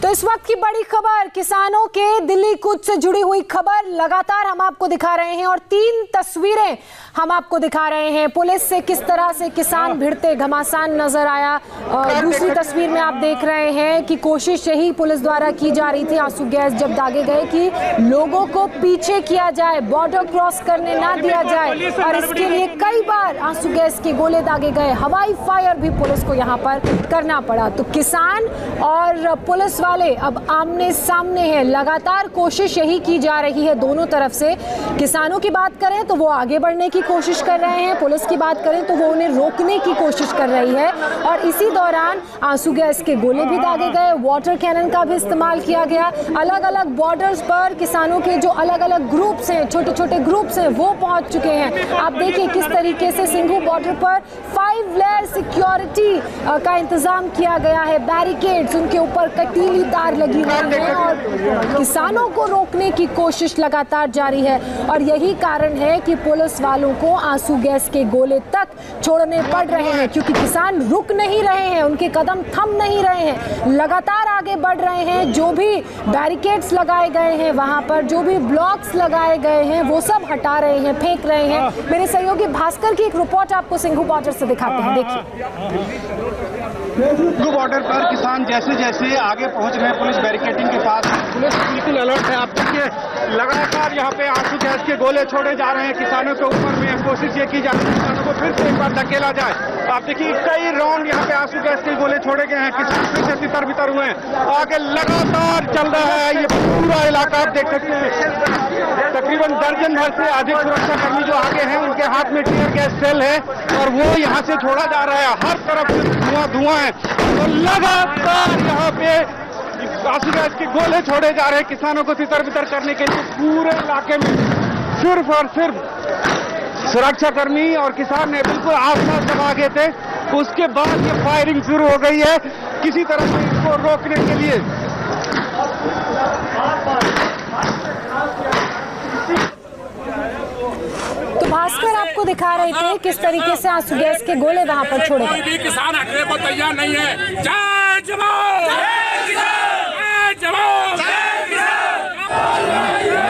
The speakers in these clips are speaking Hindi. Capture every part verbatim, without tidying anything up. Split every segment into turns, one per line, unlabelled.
तो इस वक्त की बड़ी खबर, किसानों के दिल्ली कूच से जुड़ी हुई खबर लगातार हम आपको दिखा रहे हैं और तीन तस्वीरें हम आपको दिखा रहे हैं। पुलिस से किस तरह से किसान भिड़ते घमासान नजर आया। दूसरी तस्वीर में आप देख रहे हैं कि कोशिश यही पुलिस द्वारा की जा रही थी, आंसू गैस जब दागे गए कि लोगों को पीछे किया जाए, बॉर्डर क्रॉस करने ना दिया जाए, और इसके लिए कई बार आंसू गैस के गोले दागे गए, हवाई फायर भी पुलिस को यहाँ पर करना पड़ा। तो किसान और पुलिस वाले अब आमने सामने हैं। लगातार कोशिश यही की जा रही है दोनों तरफ से। किसानों की बात करें तो वो आगे बढ़ने की कोशिश कर रहे हैं, पुलिस की बात करें तो वो उन्हें रोकने की कोशिश कर रही है। और इसी दौरान आंसू गैस के गोले भी दागे गए, वाटर कैनन का भी इस्तेमाल किया गया। अलग अलग बॉर्डर्स पर किसानों के जो अलग अलग ग्रुप्स हैं, छोटे छोटे ग्रुप्स हैं, वो पहुंच चुके हैं। आप देखिए किस तरीके से सिंघू बॉर्डर पर फाइव लेयर सिक्योरिटी का इंतजाम किया गया है, बैरिकेड्स, उनके ऊपर कटीली तार लगी हुई है और किसानों को रोकने की कोशिश लगातार जारी है। और यही कारण है कि पुलिस वालों को आंसू गैस के गोले तक छोड़ने पड़ रहे हैं, क्योंकि किसान रुक नहीं रहे हैं, उनके कदम थम नहीं रहे हैं, लगातार आगे बढ़ रहे हैं। जो भी बैरिकेड्स लगाए गए हैं वहां पर, जो भी ब्लॉक्स लगाए गए हैं, वो सब हटा रहे हैं, फेंक रहे हैं। मेरे सहयोगी भास्कर की एक रिपोर्ट आपको सिंघू बॉर्डर से दिखाते हैं, देखिए।
सिंघू बॉर्डर पर किसान जैसे जैसे आगे पहुंच रहे हैं पुलिस बैरिकेडिंग के पास, पुलिस बिल्कुल अलर्ट है। आप देखिए लगातार यहाँ पे आंसू गैस के गोले छोड़े जा रहे हैं किसानों के ऊपर में। कोशिश ये की जा रही है किसानों को फिर से एक बार धकेला जाए। आप देखिए कई राउंड यहाँ पे आंसू गैस के गोले छोड़े गए हैं, किसान फिर से तितर बितर हुए हैं। आगे लगातार चल रहा है ये पूरा इलाका, आप देख सकते हैं तकरीबन दर्जन भर से अधिक सुरक्षा कर्मी जो आगे हैं, उनके हाथ में टीयर गैस सेल है और वो यहाँ से छोड़ा जा रहा है। हर तरफ धुआं धुआं है और लगातार यहाँ पे आंसू गैस के गोले छोड़े जा रहे हैं किसानों को तितर बितर करने के लिए। पूरे इलाके में सिर्फ और सिर्फ सुरक्षा कर्मी और किसान ने बिल्कुल आसपास जब आगे थे, उसके बाद ये फायरिंग शुरू हो गई है किसी तरह से इसको रोकने के लिए।
तो भास्कर आपको दिखा रहे थे किस तरीके से आंसू गैस के गोले वहां पर छोड़े गए।
कोई भी किसान हटने को तैयार नहीं है। जय जवान, जय किसान, जय जवान, जय किसान।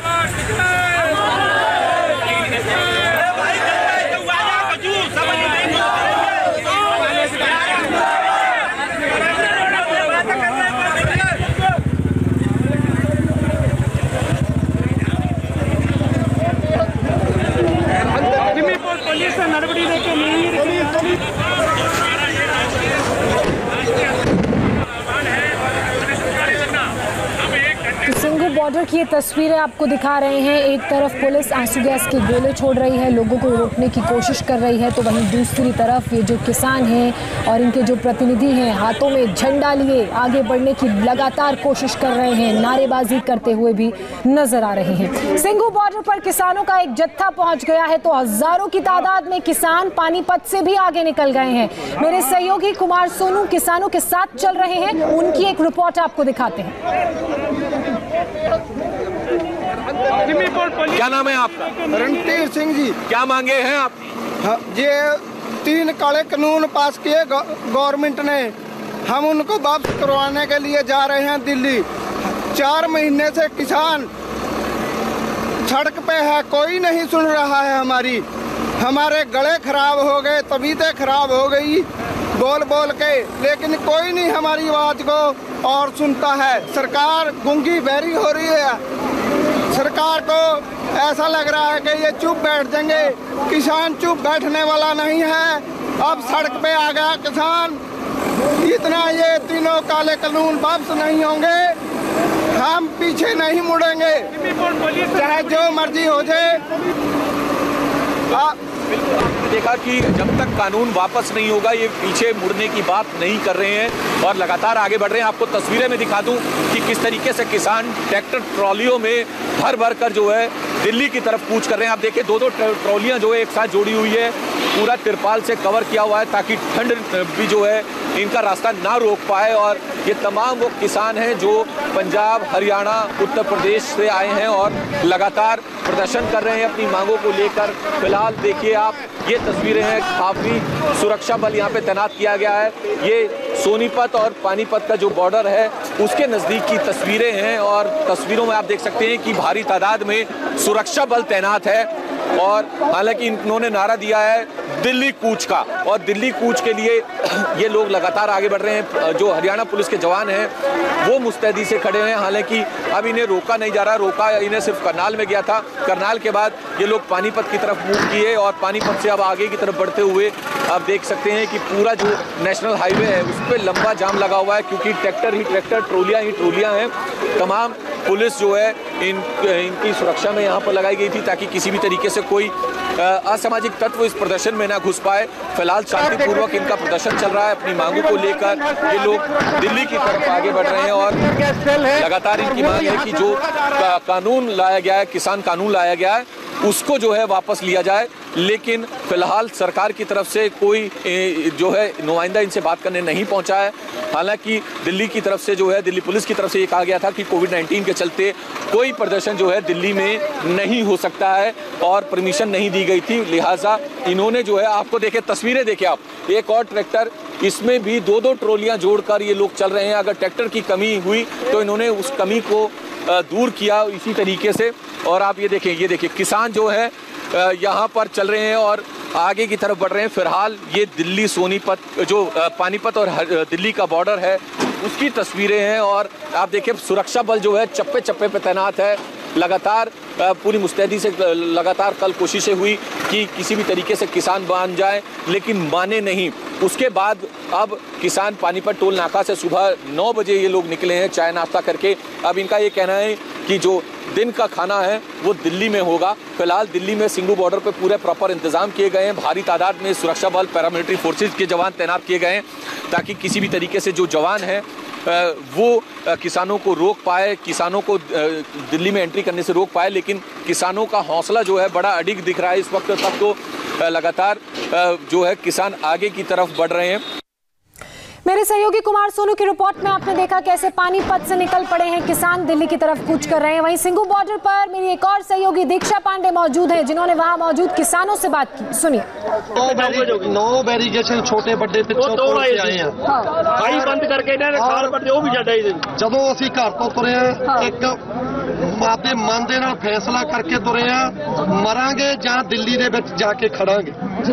सिंघू बॉर्डर की ये तस्वीरें आपको दिखा रहे हैं। एक तरफ पुलिस आंसू गैस के गोले छोड़ रही है, लोगों को रोकने की कोशिश कर रही है, तो वहीं दूसरी तरफ ये जो किसान हैं और इनके जो प्रतिनिधि हैं, हाथों में झंडा लिए आगे बढ़ने की लगातार कोशिश कर रहे हैं, नारेबाजी करते हुए भी नजर आ रहे हैं। सिंघू बॉर्डर पर किसानों का एक जत्था पहुंच गया है, तो हजारों की तादाद में किसान पानीपत से भी आगे निकल गए हैं। मेरे सहयोगी कुमार सोनू किसानों के साथ चल रहे हैं, उनकी एक रिपोर्ट आपको दिखाते हैं।
क्या नाम है आपका?
रणधीर सिंह जी।
क्या मांगे हैं आप?
हाँ, ये तीन काले कानून पास किए गवर्नमेंट ने, हम उनको वापस करवाने के लिए जा रहे हैं दिल्ली। चार महीने से किसान सड़क पे है, कोई नहीं सुन रहा है हमारी। हमारे गले खराब हो गए, तबीयतें खराब हो गई बोल बोल के, लेकिन कोई नहीं हमारी आवाज को और सुनता है। सरकार गूंगी बहरी हो रही है। सरकार को ऐसा लग रहा है कि ये चुप बैठ जाएंगे, किसान चुप बैठने वाला नहीं है। अब सड़क पे आ गया किसान, इतना ये तीनों काले कानून वापस नहीं होंगे, हम पीछे नहीं मुड़ेंगे, चाहे जो मर्जी हो जाए।
बिल्कुल आपने देखा कि जब तक कानून वापस नहीं होगा ये पीछे मुड़ने की बात नहीं कर रहे हैं और लगातार आगे बढ़ रहे हैं। आपको तस्वीरें में दिखा दूं कि किस तरीके से किसान ट्रैक्टर ट्रॉलियों में भर भर कर जो है दिल्ली की तरफ कूच कर रहे हैं। आप देखिए दो दो ट्रॉलियां जो है एक साथ जोड़ी हुई है, पूरा तिरपाल से कवर किया हुआ है ताकि ठंड भी जो है इनका रास्ता ना रोक पाए। और ये तमाम वो किसान हैं जो पंजाब, हरियाणा, उत्तर प्रदेश से आए हैं और लगातार प्रदर्शन कर रहे हैं अपनी मांगों को लेकर। फिलहाल देखिए आप, ये तस्वीरें हैं, काफ़ी सुरक्षा बल यहाँ पे तैनात किया गया है। ये सोनीपत और पानीपत का जो बॉर्डर है उसके नज़दीक की तस्वीरें हैं और तस्वीरों में आप देख सकते हैं कि भारी तादाद में सुरक्षा बल तैनात है। और हालांकि इन्होंने नारा दिया है दिल्ली कूच का, और दिल्ली कूच के लिए ये लोग लगातार आगे बढ़ रहे हैं। जो हरियाणा पुलिस के जवान हैं वो मुस्तैदी से खड़े हैं। हालांकि अब इन्हें रोका नहीं जा रहा, रोका इन्हें सिर्फ करनाल में गया था। करनाल के बाद ये लोग पानीपत की तरफ मूव किए और पानीपत से अब आगे की तरफ बढ़ते हुए आप देख सकते हैं कि पूरा जो नेशनल हाईवे है उस पर लंबा जाम लगा हुआ है, क्योंकि ट्रैक्टर ही ट्रैक्टर, ट्रोलियाँ ही ट्रोलियाँ हैं। तमाम पुलिस जो है इन इनकी सुरक्षा में यहाँ पर लगाई गई थी ताकि किसी भी तरीके से कोई असामाजिक तत्व इस प्रदर्शन में ना घुस पाए। फिलहाल शांतिपूर्वक इनका प्रदर्शन चल रहा है। अपनी मांगों को लेकर ये लोग दिल्ली की तरफ आगे बढ़ रहे हैं और लगातार इनकी मांग है कि जो का, कानून लाया गया है, किसान कानून लाया गया है, उसको जो है वापस लिया जाए। लेकिन फिलहाल सरकार की तरफ से कोई जो है नुमाइंदा इनसे बात करने नहीं पहुंचा है। हालांकि दिल्ली की तरफ से जो है, दिल्ली पुलिस की तरफ से ये कहा गया था कि कोविड नाइन्टीन के चलते कोई प्रदर्शन जो है दिल्ली में नहीं हो सकता है और परमिशन नहीं दी गई थी। लिहाजा इन्होंने जो है, आपको देखे तस्वीरें देखे आप, एक और ट्रैक्टर, इसमें भी दो दो ट्रोलियां जोड़कर ये लोग चल रहे हैं। अगर ट्रैक्टर की कमी हुई तो इन्होंने उस कमी को दूर किया इसी तरीके से। और आप ये देखें, ये देखिए किसान जो है यहाँ पर चल रहे हैं और आगे की तरफ बढ़ रहे हैं। फिलहाल ये दिल्ली सोनीपत, जो पानीपत और दिल्ली का बॉर्डर है, उसकी तस्वीरें हैं। और आप देखिए सुरक्षा बल जो है चप्पे चप्पे पे तैनात है। लगातार पूरी मुस्तैदी से लगातार कल कोशिशें हुई कि किसी भी तरीके से किसान मान जाए, लेकिन माने नहीं। उसके बाद अब किसान पानीपत टोल नाका से सुबह नौ बजे ये लोग निकले हैं चाय नाश्ता करके। अब इनका ये कहना है कि जो दिन का खाना है वो दिल्ली में होगा। फिलहाल दिल्ली में सिंगू बॉर्डर पे पूरे प्रॉपर इंतजाम किए गए हैं। भारी तादाद में सुरक्षा बल, पैरामिलिट्री फोर्सेज के जवान तैनात किए गए हैं ताकि किसी भी तरीके से जो जवान हैं वो किसानों को रोक पाए, किसानों को दिल्ली में एंट्री करने से रोक पाए। लेकिन किसानों का हौसला जो है बड़ा अडिग दिख रहा है इस वक्त तक। तो लगातार जो है किसान आगे की तरफ बढ़ रहे हैं।
मेरे सहयोगी कुमार सोनू की रिपोर्ट में आपने देखा कैसे पानीपत से निकल पड़े हैं किसान, दिल्ली की तरफ कूच कर रहे हैं। वहीं सिंगू बॉर्डर पर मेरी एक और सहयोगी दीक्षा पांडे मौजूद है, जिन्होंने वहां मौजूद किसानों से बात की। सुनिए।
नौ बैरिकेशन छोटे बड़े बंद करके ਜਦੋਂ ਅਸੀਂ ਘਰ ਤੋਂ ਤੁਰੇ ਆ, ਇੱਕ ਆਪਦੇ ਮਨ ਦੇ ਨਾਲ ਫੈਸਲਾ ਕਰਕੇ ਤੁਰੇ ਆ, ਮਰਾਂਗੇ ਜਾਂ ਦਿੱਲੀ ਦੇ ਵਿੱਚ ਜਾ ਕੇ ਖੜਾਂਗੇ।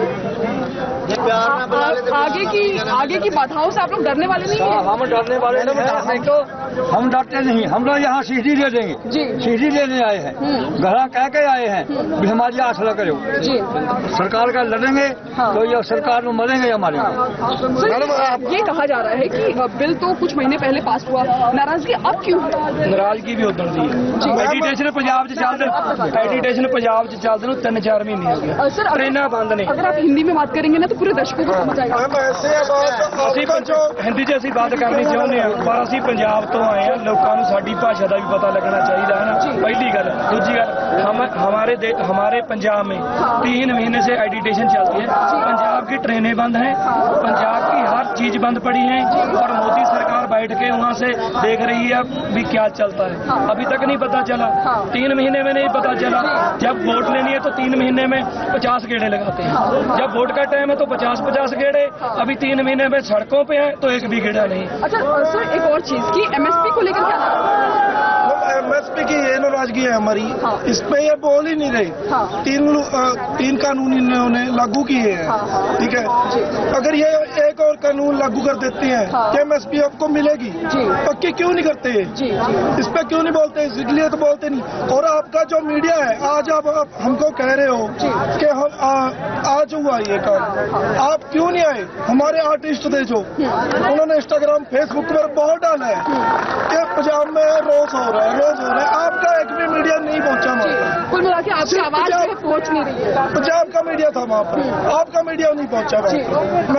आगे की आगे की बाधाओं से आप लोग डरने वाले नहीं हैं?
हम डरने वाले नहीं, तो हम डरते नहीं। हम लोग यहाँ सीढ़ी ले देंगे जी, सीढ़ी लेने आए हैं, घरा कह के आए हैं भी हमारी आसरा करो जी। सरकार का लड़ेंगे हाँ। तो ये सरकार में मरेंगे हमारे।
सर, ये कहा जा रहा है कि बिल तो कुछ महीने पहले पास हुआ, नाराजगी अब क्यों है?
नाराजगी भी उधर दी है। एडिटेशन पंजाब चलते एडिटेशन पंजाब चलते तीन चार महीने हो गए,
सर
ट्रेन बंद ने।
अगर आप हिंदी में बात करेंगे ना तो पूरे दर्शकों को समझ आएगा।
हिंदी च ਅਸੀਂ बात करनी चाहते हैं, पर ਅਸੀਂ पंजाब तो आए हैं, लोगों को साडी भाषा का भी पता लगना चाहिए है ना। पहली गल, दूसरी गल, हम हमारे हमारे पंजाब में तीन महीने से एडिटेशन चलती है। पंजाब की ट्रेनें बंद हैं, पंजाब की हर चीज बंद पड़ी है और मोदी सरकार बैठ के वहाँ से देख रही है भी क्या चलता है। अभी तक नहीं पता चला, तीन महीने में नहीं पता चला। जब वोट लेनी है तो तीन महीने में पचास गेड़े लगाते हैं, जब वोट का टाइम है तो पचास पचास गेड़े। अभी तीन महीने में सड़कों पे है तो एक भी गेड़ा नहीं।
अच्छा सर, एक और चीज की एमएसपी को लेकर क्या
एमएसपी की ये नाराजगी है हमारी, हाँ। इस पे ये बोल ही नहीं रहे। हाँ। तीन तीन कानून इन्होंने लागू किए हैं, हाँ। ठीक है। अगर ये एक और कानून लागू कर देते हैं हाँ। कि एमएसपी आपको मिलेगी, पक्की क्यों नहीं करते जी, जी। इस पे क्यों नहीं बोलते? इसलिए तो बोलते नहीं। और आपका जो मीडिया है, आज आप, आप हमको कह रहे हो कि हम आ, आज हुआ ये काम, आप क्यों नहीं आए? हमारे आर्टिस्ट थे जो, उन्होंने इंस्टाग्राम फेसबुक पर बहुत डाला है कि पंजाब में रोज हो रहा है, रोज हो रहा है। आपका एक भी मीडिया नहीं पहुंचा वहाँ।
कुल मिला के आपकी आवाज पहुंच नहीं रही है।
पंजाब का मीडिया था वहाँ पर, आपका मीडिया नहीं पहुंचा वहाँ। मैं आपको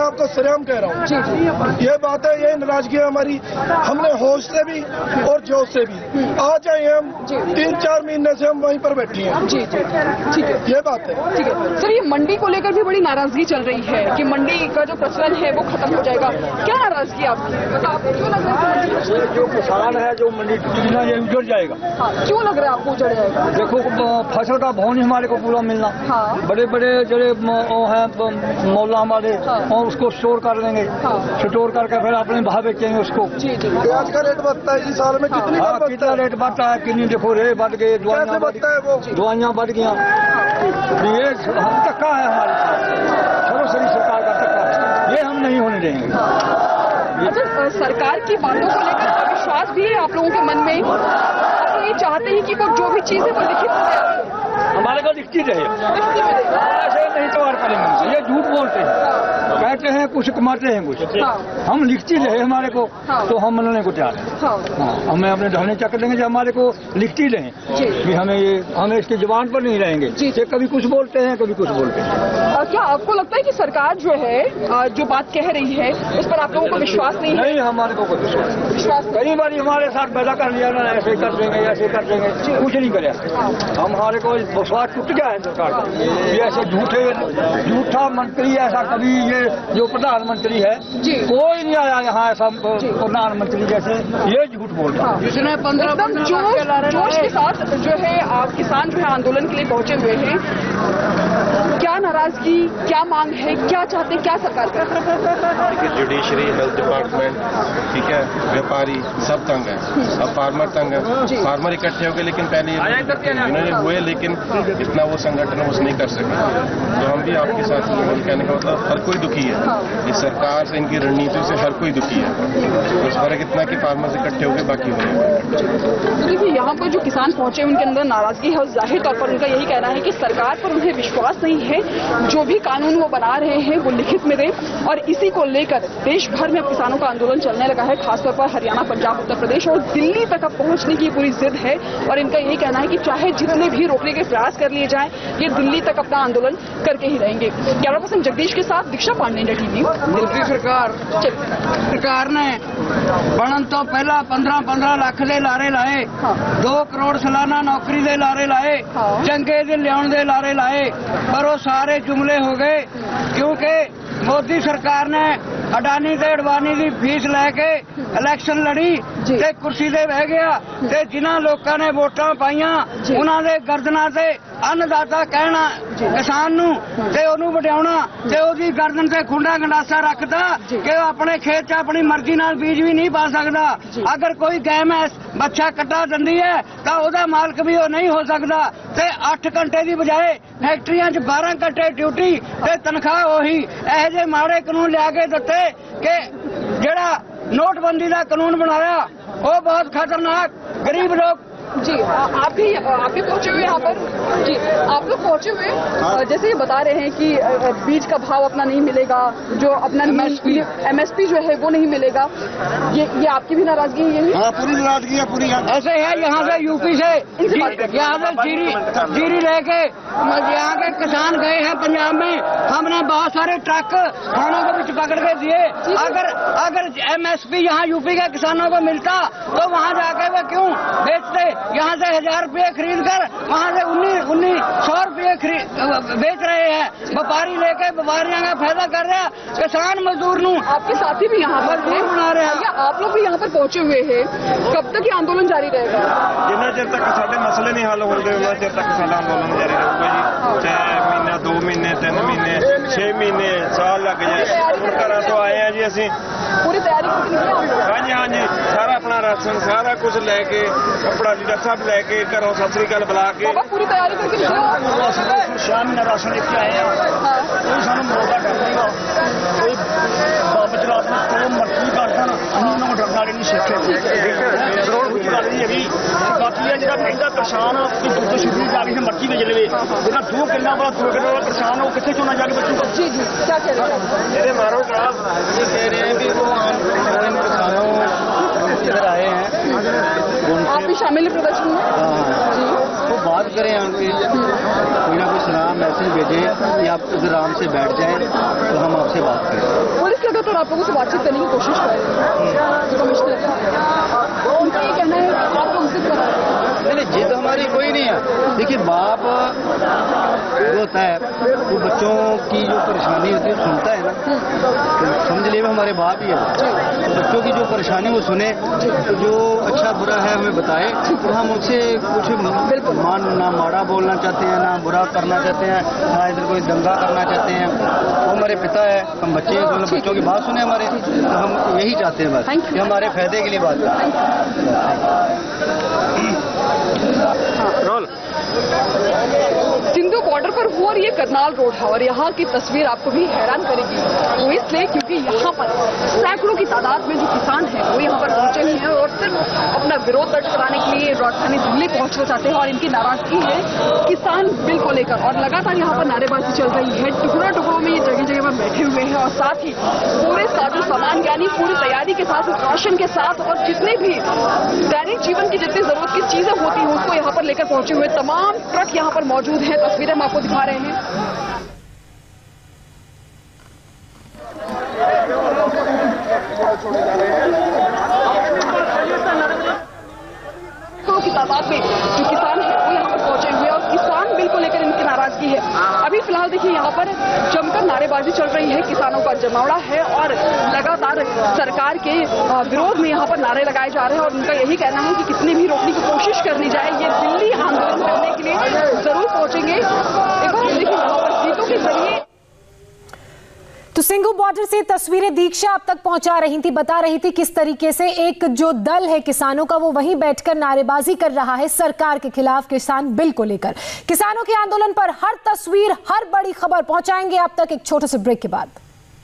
सरेआम कह रहा हूँ। ये बात है, ये नाराजगी है हमारी। हमने होश से भी और जोश से भी आज आए हम, तीन चार महीने से हम वहीं पर बैठे हैं।
जी जी ठीक है,
ये बात है।
ठीक है सर, ये मंडी को लेकर भी बड़ी नाराजगी चल रही है कि मंडी का जो प्रचलन है वो खत्म हो जाएगा। क्या नाराजगी आपकी, मतलब आपको क्यों लग रहा है कि
जो किसान है जो मंडी टूटना ये उजड़ जाएगा?
हाँ, क्यों लग रहा है आपको उजड़ जाएगा?
देखो फसल का भाव नहीं हमारे को पूरा मिलना।
हाँ।
बड़े बड़े जड़े वो हैं मौला हमारे,
हाँ।
और उसको स्टोर कर लेंगे। हाँ। स्टोर करके फिर अपने भाव बेचेंगे उसको।
जी जी।
प्याज का रेट बढ़ता है इस साल में, कितनी
हाँ,
बार
कितना रेट बढ़ता है, कितनी देखो रेट बढ़ गए, दवाइयाँ
बढ़ता है, वो
दवाइयाँ बढ़ गया। ये हम धक्का है हमारे साथ, सर्वसरी सरकार का धक्का है, ये हम नहीं होने देंगे।
अच्छा, सरकार की बातों को लेकर विश्वास भी है आप लोगों के मन में? आप लोग ये चाहते हैं कि वो जो भी चीजें वो लिखित हो जाए?
हमारे को लिखती रहे, ऐसे नहीं तैयार करेंगे। ये झूठ बोलते हैं, कहते हैं कुछ कमाते हैं कुछ।
हाँ।
हम लिखती रहे हमारे को,
हाँ।
तो हम मनने को तैयार हैं।
हाँ।
हाँ, हमें अपने धरने चक्कर देंगे जो हमारे को लिखती रहे कि हमें ये हमें इसकी जुबान पर नहीं रहेंगे। ये कभी कुछ बोलते हैं, कभी कुछ बोलते हैं।
आ, क्या आपको लगता है कि सरकार जो है आ, जो बात कह रही है उस पर आप लोगों को विश्वास नहीं है?
नहीं, हमारे को कोई विश्वास नहीं।
विश्वास
कई बार हमारे साथ पैदा कर लिया ना, ऐसे कर देंगे ऐसे कर देंगे, कुछ नहीं करे। हमारे को विश्वास टूट गया है सरकार का। ये ऐसे झूठे झूठा मंत्री, ऐसा कभी ये जो प्रधानमंत्री है कोई नहीं आया यहाँ ऐसा प्रधानमंत्री जैसे ये झूठ बोलता है।
जिसने पंद्रह एकदम जोश जोश के साथ जो है आप किसान जो है आंदोलन के लिए पहुंचे हुए हैं। क्या नाराजगी, क्या मांग है, क्या चाहते हैं, क्या सरकार करे?
जुडिशरी, हेल्थ डिपार्टमेंट, ठीक है, व्यापारी सब तंग है। अब फार्मर तंग है, फार्मर इकट्ठे हो गए, लेकिन पहले इन्होंने हुए लेकिन इतना वो संगठन उस नहीं कर सके। तो हम भी आपके साथ कहने का मतलब हर कोई दुखी है, इस सरकार से, इनकी रणनीति से हर कोई दुखी है। उस फर्क इतना कि फार्मर्स इकट्ठे हो गए, बाकी हो गए।
देखिए यहाँ पर जो किसान पहुंचे उनके अंदर नाराजगी है और जाहिर तौर पर उनका यही कहना है कि सरकार पर उन्हें विश्वास नहीं है। जो भी कानून वो बना रहे हैं वो लिखित में दें, और इसी को लेकर देश भर में किसानों का आंदोलन चलने लगा है। खासतौर पर हरियाणा, पंजाब, उत्तर प्रदेश और दिल्ली तक अब पहुंचने की पूरी जिद है। और इनका यही कहना है कि चाहे जितने भी रोकने के प्रयास कर लिए जाएं, ये दिल्ली तक अपना आंदोलन करके ही रहेंगे। कैमरा पर्सन जगदीश के साथ दीक्षा पांडे, इंडिया टीवी।
मोदी सरकार सरकार ने बनन तो पहला पंद्रह पंद्रह लाख दे लारे लाए, दो करोड़ सालाना नौकरी दे लारे लाए, चंगे दे लियाउण दे लारे लाए, पर वो सारे जुमले हो गए क्योंकि मोदी सरकार ने अडानी ते अडवानी की फीस लैके इलेक्शन लड़ी ते कुर्सी ते बह गया ते जिन्हां लोकां ने वोटां पाईयां उन्हां दे गर्दनां ते अन्नदाता कहना किसान नूं ते ओनूं वड्याउणा ते ओदी गर्दन ते खुंडा गंडासा रखदा कि अपने खेत च अपनी मर्जी नाल बीज भी नहीं पा सकदा। अगर कोई गाय मैस बच्चा कट्टा दिंदी है तां ओदा मालक भी वो नहीं हो सकदा ते अठ घंटे की बजाय फैक्ट्रियां च बारह घंटे ड्यूटी ते तनख्वाह ओही। ਇਹੋ ਜਿਹੇ माड़े कानून लिया के दिते कि जेड़ा नोटबंदी का कानून बनाया वो बहुत खतरनाक, गरीब लोग।
जी आप भी आप भी पहुंचे हुए यहाँ पर? जी आप लोग पहुंचे हुए, जैसे ये बता रहे हैं कि बीज का भाव अपना नहीं मिलेगा, जो अपना एमएसपी जो है वो नहीं मिलेगा, ये ये आपकी भी नाराजगी है? यही
हाँ, पूरी नाराजगी है, पूरी।
ऐसे है यहाँ से यूपी से यहाँ से जीरी जीरी लेके यहाँ के किसान गए हैं पंजाब में, हमने बहुत सारे ट्रक थानों के बीच पकड़ के दिए। अगर अगर एमएसपी यहाँ यूपी के किसानों को मिलता तो वहाँ जाके वे क्यों बेचते? यहाँ से हजार रुपये खरीद कर वहाँ से उन्नीस उन्नीस सौ रुपये बेच रहे हैं। व्यापारी लेके व्यापारियों का फायदा कर रहे हैं, किसान मजदूर नू।
आपके साथी भी यहाँ पर
बना रहे हैं,
आप लोग भी यहाँ पर पहुँचे हुए हैं, कब तक ये आंदोलन जारी रहेगा?
जिन्ना चिर तक साडे मसले नहीं हल होंगे उन्ना चिर तक साडा अंदोलन जारी रहेगा जी। चाहे महीना, दो महीने, तीन महीने, छे महीने, साल लग जाए। घरों तो आए हैं जी असी
पूरी तैयारी।
हाँ जी, हाँ जी, सारा अपना राशन सारा कुछ लैके, कपड़ा लीड़ा सब लैके घरों सत श्री अकाल बुला के
पूरी तैयारी करके
छह महीने राशन लेके आए हैं, कोई सानू मौका कर देगा, कोई बब चला तो मर्जी कर देना, उन्होंने डरने वाले नहीं सीखे। जरूर गल नहीं है बाकी है जो कहता किसान की दुध शुरू जाके मर्जी बेच ले, बिना दो किलो वाला दो किलो वाला किसान वो कितने चुना जाके बचूगा?
जी जी क्या कह रहे हैं?
मारो खराब
ये कह रहे हैं कि वो किसानों इधर आए हैं,
आप भी शामिल है प्रदर्शन में? जी
तो बात
बात करें उनकी, कोई ना कोई सलाह मैसेज भेजें या आप उधर आराम से बैठ जाएं तो हम आपसे बात करें।
पुलिस लगातार आप लोगों से बातचीत करने की कोशिश कर रही है, कमिश्नर उनका ये कहना है कि आप लोग जिद कर रहे हैं।
नहीं, जिद हमारी कोई नहीं है। देखिए, बाप जो होता है वो बच्चों की जो परेशानी होती है सुनता है ना, तो समझ लिए हमारे बाप ही है। तो बच्चों की जो परेशानी वो सुने, जो अच्छा बुरा है हमें बताए, तो हम उससे कुछ मान ना माड़ा बोलना चाहते हैं, ना बुरा करना चाहते हैं, ना इधर कोई दंगा करना चाहते हैं। वो हमारे पिता है, हम बच्चे हैं, तो बच्चों की बात सुने हमारे, तो हम यही चाहते हैं बस कि हमारे फायदे के लिए बात करें।
रोल सिंधु बॉर्डर पर हो और ये करनाल रोड है और यहाँ की तस्वीर आपको भी हैरान करेगी, वो इसलिए क्योंकि यहाँ पर सैकड़ों की तादाद में जो किसान हैं वो यहाँ पर पहुंचे हुए हैं और सिर्फ अपना विरोध दर्ज कराने के लिए राजधानी दिल्ली पहुंचना चाहते हैं और इनकी नाराजगी है किसान बिल को लेकर और लगातार यहाँ पर नारेबाजी चल रही है। टुकड़ों टुकड़ों में ये जगह जगह पर बैठे हुए हैं और साथ ही पूरे साजो सामान यानी पूरी तैयारी के साथ, राशन के साथ और जितने भी दैनिक जीवन की जितनी जरूरत की चीजें होती हैं उसको यहाँ पर लेकर पहुंचे हुए तमाम ट्रक यहाँ पर मौजूद हैं। तस्वीरें हम आपको दिखा रहे हैं। की तादाद में जो किसान है वो यहाँ पर पहुंचे हुए और किसान बिल को लेकर इनकी नाराजगी है। अभी फिलहाल देखिए यहाँ पर जमकर नारेबाजी चल रही है, किसानों का जमावड़ा है और लगातार सरकार के विरोध में यहाँ पर नारे लगाए जा रहे हैं और उनका यही कहना है कि कितनी भी रोकने की कोशिश करनी जाए ये दिल्ली आंदोलन करने के लिए जरूर पहुंचेंगे। एक बार देखिए यहाँ पर गीतों के जरिए
तो सिंघू बॉर्डर से तस्वीरें दीक्षा अब तक पहुंचा रही थी, बता रही थी किस तरीके से एक जो दल है किसानों का वो वहीं बैठकर नारेबाजी कर रहा है सरकार के खिलाफ किसान बिल को लेकर। किसानों के आंदोलन पर हर तस्वीर, हर बड़ी खबर पहुंचाएंगे आप तक एक छोटे से ब्रेक के बाद।